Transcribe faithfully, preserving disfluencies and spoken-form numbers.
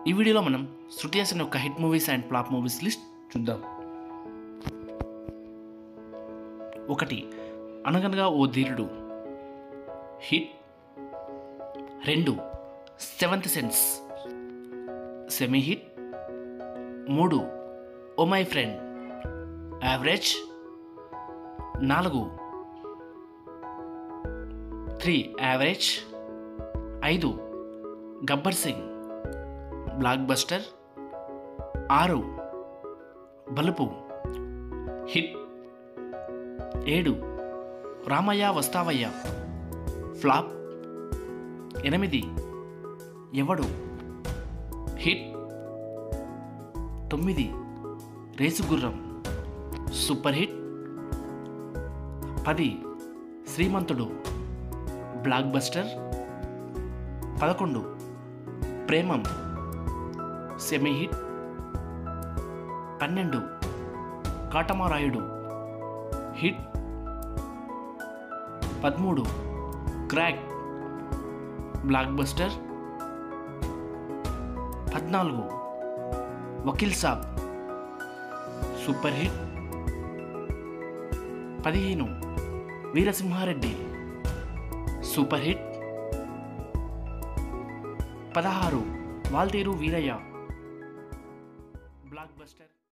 ఈ వీడియోలో మనం శృతి హాసన్ యొక్క hit movies and flop movies list చూద్దాం. ఒకటి అనగనగా ఓ ధీరుడు హిట్. రెండు సెవెంత్ సెన్స్ సెమీ హిట్. మూడు ఓ మై ఫ్రెండ్ యావరేజ్. నాలుగు త్రీ యావరేజ్. ఐదు గబ్బర్ సింగ్ బ్లాక్ బస్టర్. ఆరు బలుపు హిట్. ఏడు రామయ్య వస్తావయ్య ఫ్లాప్. ఎనిమిది ఎవడు హిట్. తొమ్మిది రేసుగుర్రం సూపర్ హిట్. పది శ్రీమంతుడు బ్లాక్ బస్టర్. పదకొండు ప్రేమం సెమీ హిట్. పన్నెండు కాటమరాయుడు హిట్. పదమూడు క్రాక్ బ్లాక్ బస్టర్. పద్నాలుగు వకీల్ సాబ్ సూపర్ హిట్. పదిహేను వీరసింహారెడ్డి సూపర్ హిట్. పదహారు వాల్తేరు వీరయ్య బ్లాక్ బస్టర్.